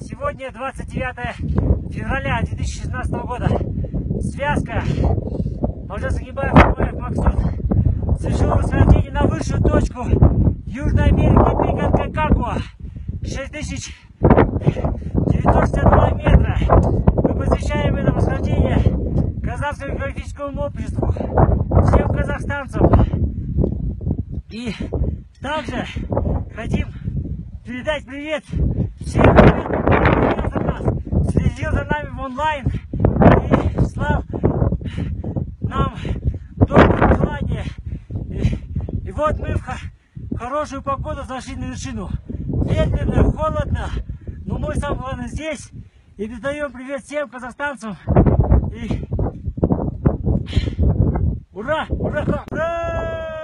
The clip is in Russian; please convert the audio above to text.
Сегодня 29 февраля 2016 года. Связка Алжир-Загибаев Максут совершила восхождение на высшую точку Южной Америки Перегонка Какуа. 6962 метра. Мы посвящаем это восхождение Казахскому географическому обществу, всем казахстанцам. И также хотим передать привет всем, кто следил за нами в онлайн и слал нам добрые пожелания. И вот мы в хорошую погоду зашли на вершину. Ветрено, холодно, но мы, самое главное, здесь. И передаем привет всем казахстанцам. И ура! Ура! Ура!